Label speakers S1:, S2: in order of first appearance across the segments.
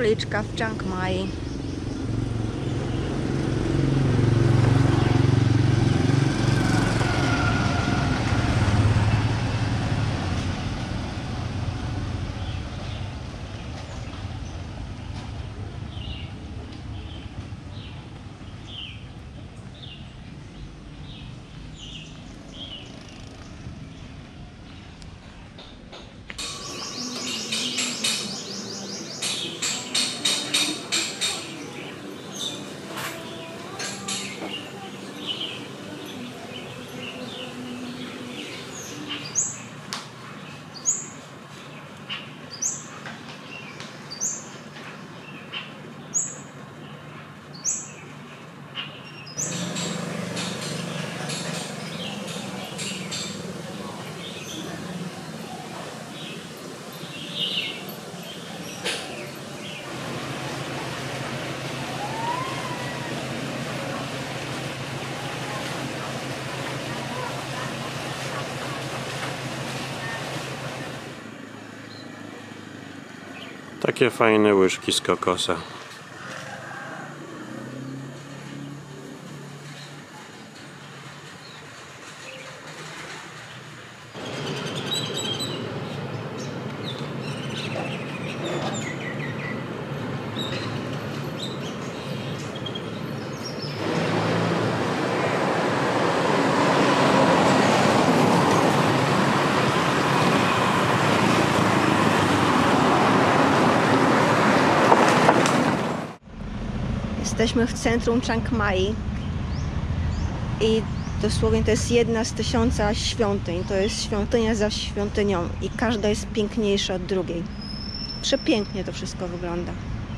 S1: kapliczka w Chiang Mai.
S2: Takie fajne łyżki z kokosa.
S1: Jesteśmy w centrum Chiang Mai i dosłownie to jest jedna z 1000 świątyń. To jest świątynia za świątynią i każda jest piękniejsza od drugiej. Przepięknie to wszystko wygląda.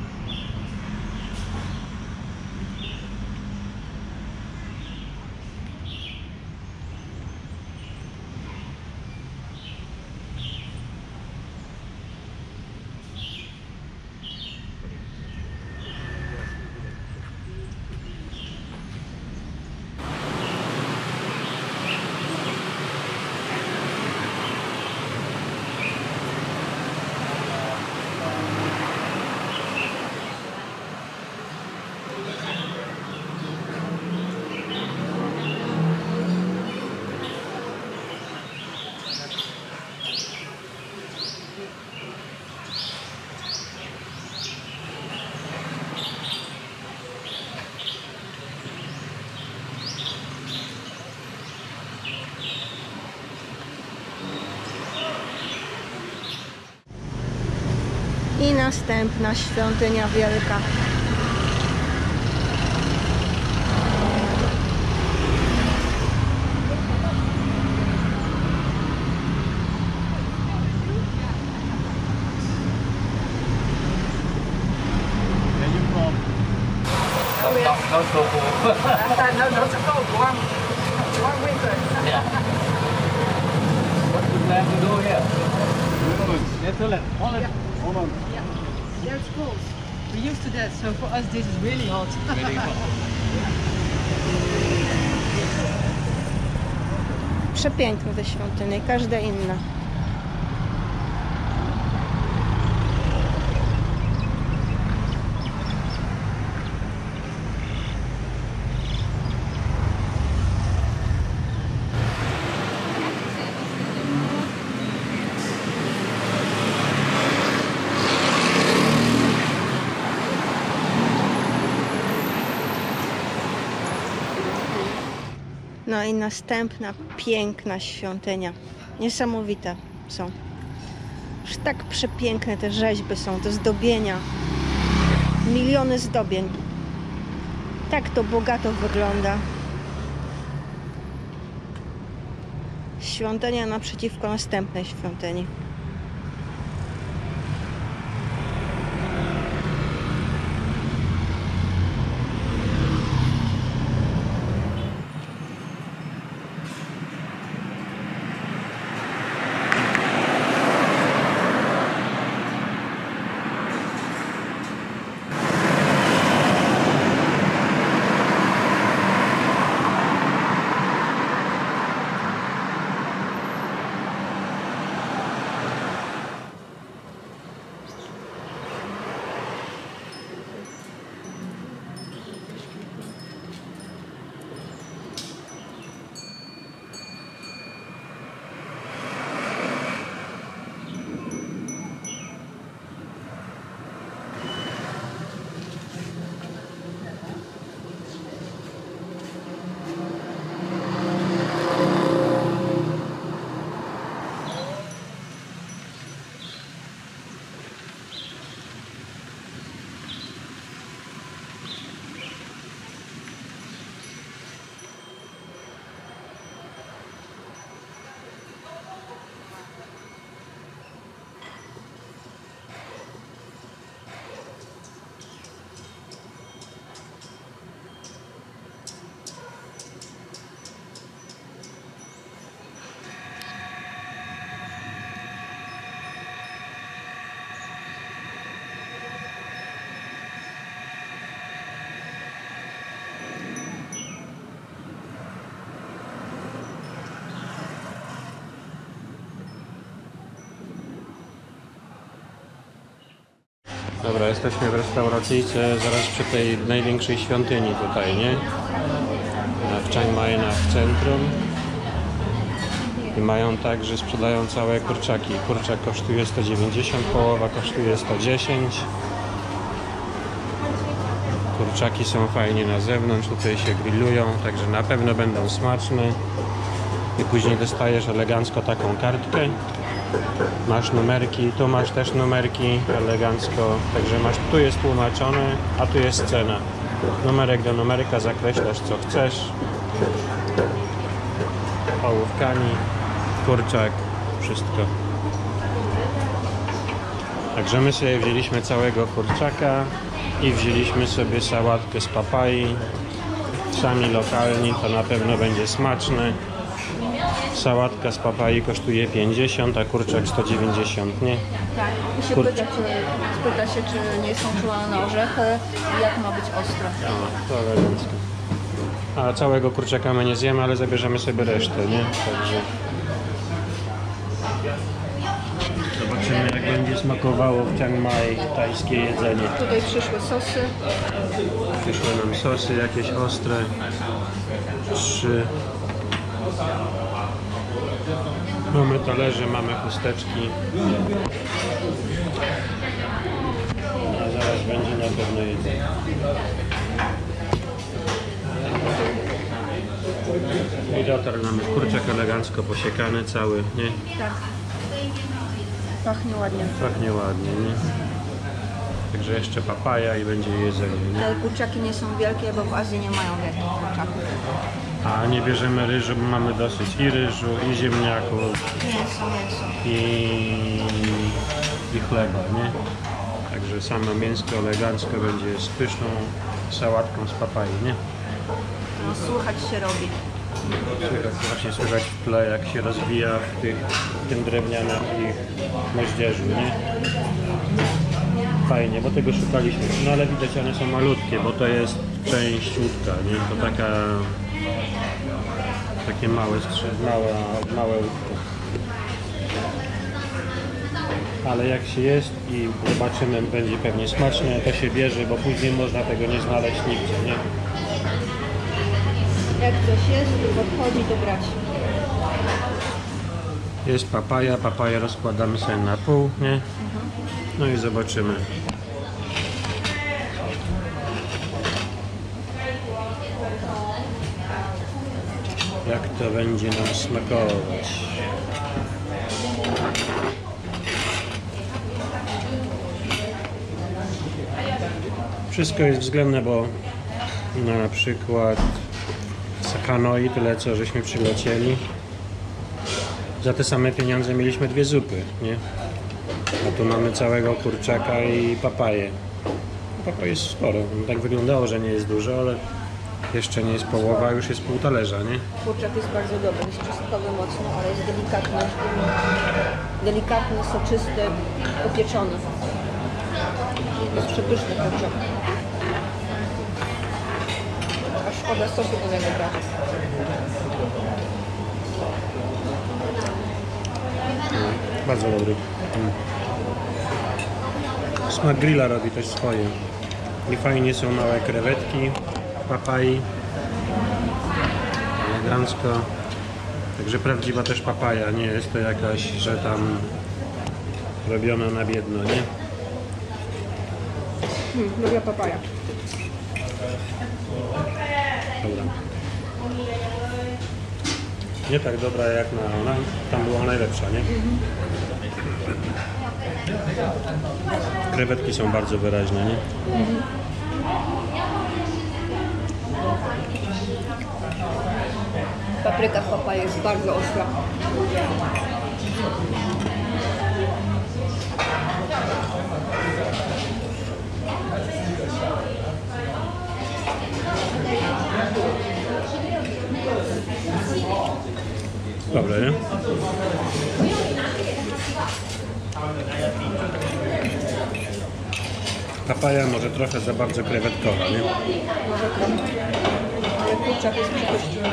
S1: I następna świątynia wielka.
S3: Yeah, it's cold. We're used to that, so for us this is really hot. Really hot.
S1: Przepiękne te świątynie, każda inna. No i następna piękna świątynia. Niesamowite są. Już tak przepiękne te rzeźby są, te zdobienia. Miliony zdobień. Tak to bogato wygląda. Świątynia naprzeciwko następnej świątyni.
S2: Dobra, jesteśmy w restauracyjce zaraz przy tej największej świątyni tutaj, nie? W Chiang Mai, w centrum. I mają tak, że sprzedają całe kurczaki. Kurczak kosztuje 190, połowa kosztuje 110. Kurczaki są fajnie na zewnątrz, tutaj się grillują, także na pewno będą smaczne. I później dostajesz elegancko taką kartkę. Masz numerki, tu masz też numerki, elegancko. Także masz, tu jest tłumaczone, a tu jest cena. Numerek do numerka zakreślasz co chcesz. Ołówkami, kurczak, wszystko. Także my sobie wzięliśmy całego kurczaka i wzięliśmy sobie sałatkę z papai. Sami lokalni, to na pewno będzie smaczne. Sałatka z papai kosztuje 50, a kurczak 190, nie?
S1: Tak, i się spyta się, czy nie są czułane na orzechy i jak ma być ostre.
S2: To elegancko. A całego kurczaka my nie zjemy, ale zabierzemy sobie resztę, nie? Także zobaczymy, jak będzie smakowało w Chiang Mai tajskie jedzenie.
S1: Tutaj przyszły sosy.
S2: Przyszły nam sosy jakieś ostre. 3. Mamy talerze, mamy chusteczki. A zaraz będzie na pewno jedzenie. I dotarł nam kurczak elegancko posiekany cały, nie?
S1: Tak. Pachnie ładnie.
S2: Pachnie ładnie, nie? Także jeszcze papaja i będzie jedzenie, nie?
S1: Te kurczaki nie są wielkie, bo w Azji nie mają wielkich kurczaków.
S2: A nie bierzemy ryżu, bo mamy dosyć i ryżu, i ziemniaków,
S1: Mięso.
S2: i chleba, nie? Także samo mięsko elegancko będzie z pyszną sałatką z papai, nie?
S1: No, słychać się robi.
S2: Właśnie słychać w tle, jak się rozwija w tym drewnianym ich moździerzu, nie? Fajnie, bo tego szukaliśmy. No ale widać, one są malutkie, bo to jest część łódka, nie? To takie małe łódko. Ale jak się jest i zobaczymy, będzie pewnie smaczne, to się bierze, bo później można tego nie znaleźć nigdzie, nie?
S1: Jak coś jest, podchodzi, to brać.
S2: Jest papaja rozkładamy sobie na pół, nie? No i zobaczymy. Jak to będzie nam smakować. Wszystko jest względne, bo na przykład z Hanoi, tyle co żeśmy przylecieli, za te same pieniądze mieliśmy 2 zupy, nie? A tu mamy całego kurczaka i papaję. Papaja jest sporo. No, tak wyglądało, że nie jest dużo, ale jeszcze nie jest połowa, już jest pół talerza, nie?
S1: Kurczak jest bardzo dobry, jest czosnkowy mocno, ale jest delikatny, soczysty, upieczony. Jest przepyszny kurczak. A szkoda sosu do niego brać.
S2: Bardzo dobry. Smak grilla robi też swoje. I fajnie są małe krewetki, papai. Elegancko. Także prawdziwa też papaja, nie jest to jakaś, że tam robiona na biedno, nie?
S1: Lubię papaja.
S2: Dobra. Nie tak dobra jak na ona, tam była najlepsza, nie? Krewetki są bardzo wyraźne, nie?
S1: Papryka w papaji jest bardzo ostra.
S2: Dobre, nie? Papaja może trochę za bardzo krewetkowa, nie?
S1: Może trochę. Ale kurczak jest przepyszny.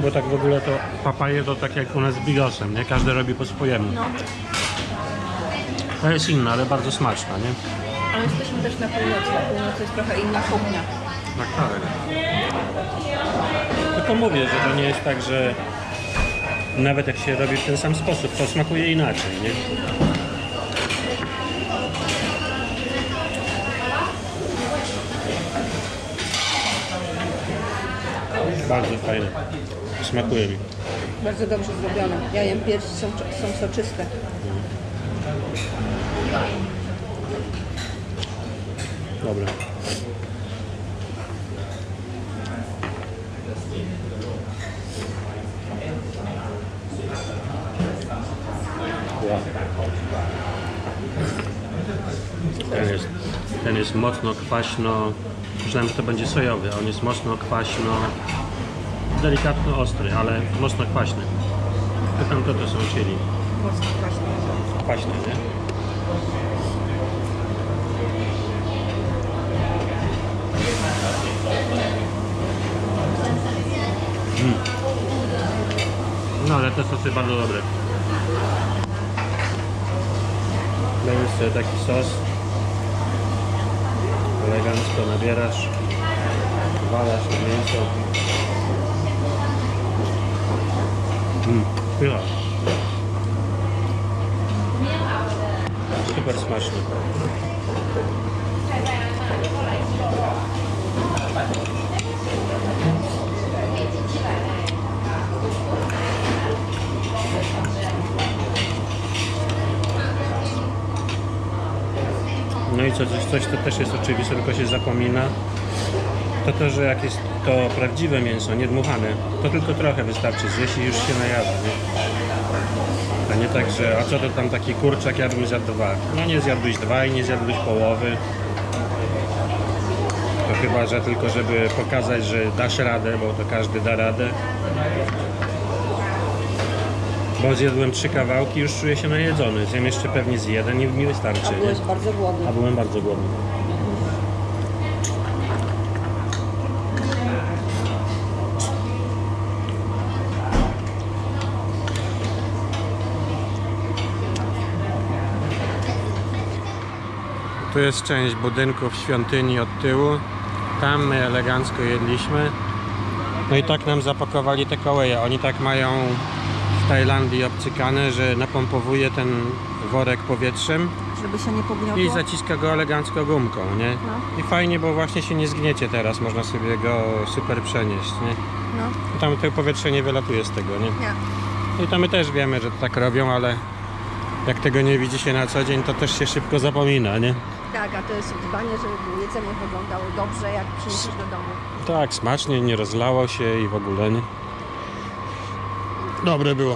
S2: No bo tak w ogóle to papaje to tak jak u nas z bigosem, nie? Każdy robi po swojemu.
S1: No,
S2: To jest inna, ale bardzo smaczna, nie?
S1: ale jesteśmy też na północy. Na północy jest trochę inna kuchnia.
S2: Tak, tak. Tylko mówię, że to nie jest tak, że nawet jak się robi w ten sam sposób, to smakuje inaczej, nie? Bardzo fajne. Smakuje mi.
S1: Bardzo dobrze zrobione. Ja jem piersi, są soczyste.
S2: Dobra. Wow. Ten jest mocno kwaśno. Myślałem, że to będzie sojowy, a on jest mocno kwaśno. Delikatno ostry, ale mocno kwaśny. To tam to są chili.
S1: Mocno kwaśne.
S2: Kwaśne, nie? No ale te sosy bardzo dobre. Dajesz sobie taki sos. Elegancko nabierasz. Walasz na mięso. Pycha. Super smaczny. No i coś to też jest oczywiste, tylko się zapomina. To, że jak jest to prawdziwe mięso, nie dmuchane, to tylko trochę wystarczy zjeść i już się najada, nie? A nie tak, że a co to tam taki kurczak, ja bym zjadł 2. No nie zjadłeś 2 i nie zjadłeś połowy. To chyba, że tylko żeby pokazać, że dasz radę, bo to każdy da radę. Bo zjadłem 3 kawałki, już czuję się najedzony. Zjem jeszcze pewnie z 1 i mi wystarczy.
S1: A byłeś bardzo głodny.
S2: A byłem bardzo głodny. Tu jest część budynków świątyni od tyłu. Tam my elegancko jedliśmy. No i tak nam zapakowali te kołeje. Oni tak mają w Tajlandii obcykane, że napompowuje ten worek powietrzem
S1: Żeby się nie pogniotło.
S2: i zaciska go elegancko gumką, nie?
S1: No.
S2: I fajnie, bo właśnie się nie zgniecie teraz, można sobie go super przenieść, nie?
S1: No,
S2: Tam to powietrze nie wylatuje z tego, nie?
S1: nie.
S2: I to my też wiemy, że to tak robią, ale jak tego nie widzi się na co dzień, to też się szybko zapomina, nie?
S1: Tak, a to jest dbanie, żeby jedzenie wyglądało dobrze, jak przyniesiesz do domu.
S2: Tak, smacznie, nie rozlało się i w ogóle, nie? Dobre było.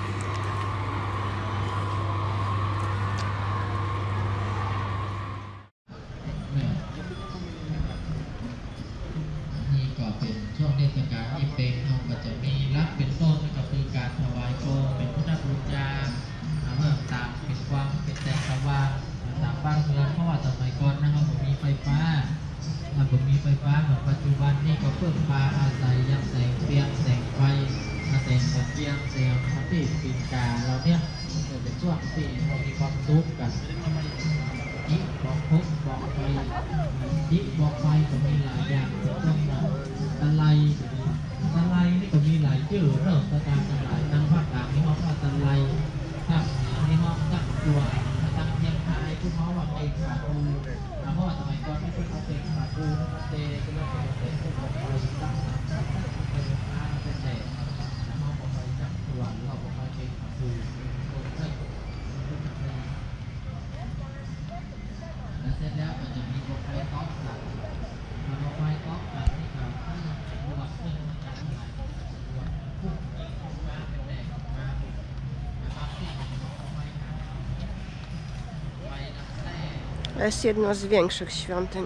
S4: นี่ก็เป็นช่วงเทศกาลยี่เป็งเขาก็จะมีรับเป็นต้นก็คือการถวายโคมเป็นพุทธบูชาเมื่อตามเป็นความเป็นแต่ชาวบ้านตามบ้านเมืองเพราะว่าสมัยก่อนนะครับผมมีไฟฟ้าผมมีไฟฟ้าเหมือนปัจจุบันนี่ก็เพิ่มมาอาศัยยังแสงเปียงแสงไฟแสงตะเกียงแสงพระที่ปีนกาเราเนี่ยจะเป็นช่วงที่เรามีความสุขกันยิบบอกพุกบอกไฟยิบบอกไฟก็มีหลายอย่างที่ต้องนะตะไลนี่ก็มีหลายชื่อเริ่มตะการทั้งหลายทั้งภาคกลางนี่เขาว่าตะไลภาคเหนือนี่เขาตั้งตัวตั้งเทียงไทยพูดเขาว่าเป็นขาปูเพราะว่าสมัยก่อนไม่เป็นเขาเป็นขาปูเตะก็เรียกว่าเป็นพวกของเราตั้งเป็นฟ้าเป็นแดดแล้วเขาบอกไปตั้งตัวเราบอกไปเป็นขาปูแล้วเสร็จแล้วก็จะมีโปรไฟล์ท็อปหลักโปรไฟล์ท็อปหลักที่เขาบวกขึ้นมาจากหลายบวกพุ่งออกมาเป็นแดงออกมานะครับที่โปรไฟล์ไฟน้ำแท้
S1: To jest jedno z większych świątyń.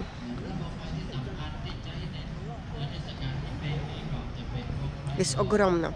S1: Jest ogromna.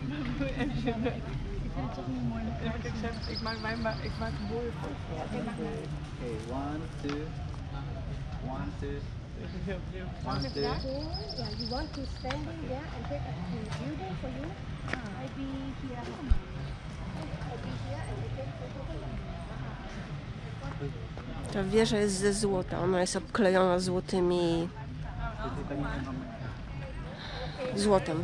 S3: Ik maak een mooie foto.
S5: Okay, 1, 2. 1, 2. 1, 2.
S6: Yeah, you want to standing there and take a building for you? I be here. I be here and I take photo for you.
S1: Ta wieża jest ze złota, ona jest obklejona złotymi... złotem.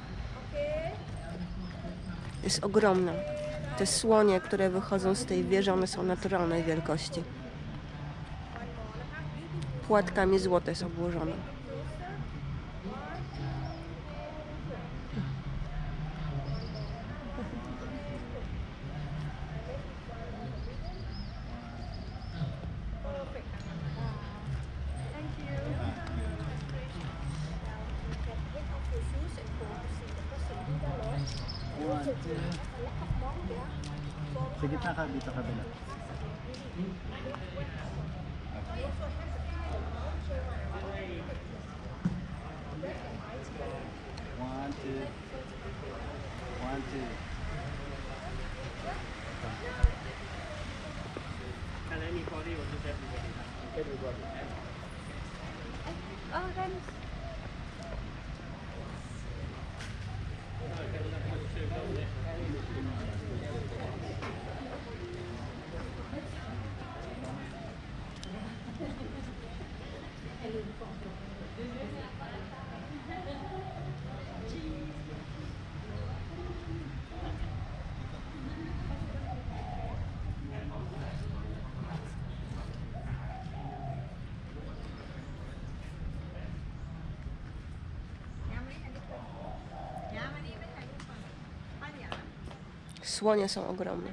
S1: Jest ogromna. Te słonie, które wychodzą z tej wieży, one są naturalnej wielkości. Płatkami złota jest obłożone.
S5: Sa gitna ka, dito kabila. One, two. 1, 2.
S6: Oh, thanks.
S1: Słonie są ogromne.